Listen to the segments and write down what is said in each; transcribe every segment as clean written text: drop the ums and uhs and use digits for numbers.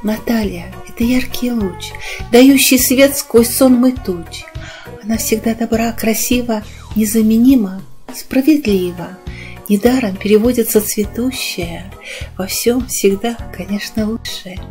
Наталья — это яркий луч, дающий свет сквозь сонмы туч. Она всегда добра, красива, незаменима, справедлива. Недаром переводится цветущая, во всем всегда, конечно, лучшее.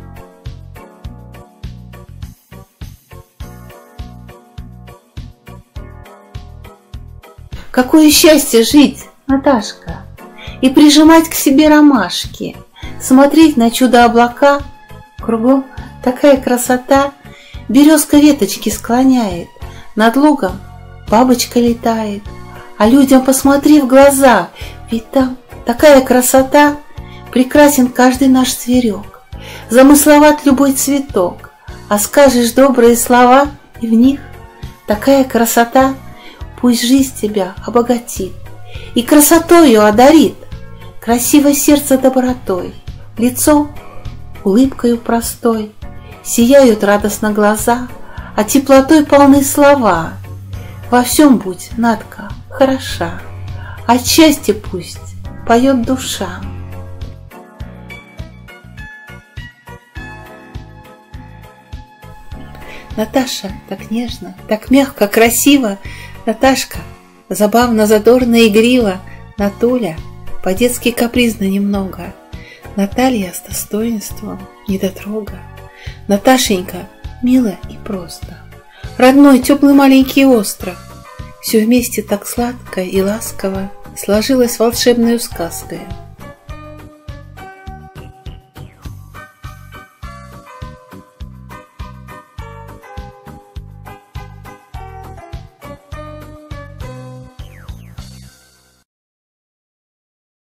Какое счастье жить, Наташка, и прижимать к себе ромашки, смотреть на чудо-облака, кругом такая красота. Березка веточки склоняет, над лугом бабочка летает, а людям посмотри в глаза, ведь там такая красота. Прекрасен каждый наш зверек, замысловат любой цветок, а скажешь добрые слова, и в них такая красота. Пусть жизнь тебя обогатит и красотою одарит, красивое сердце добротой, лицо улыбкою простой, сияют радостно глаза, а теплотой полны слова. Во всем будь, Натка, хороша, от счастья пусть поет душа. Наташа так нежно, так мягко, красиво. Наташка забавно, задорно, игриво. Натуля по-детски капризно немного. Наталья с достоинством, недотрога. Наташенька мило и просто. Родной, теплый маленький остров. Все вместе так сладко и ласково сложилось волшебной сказкой.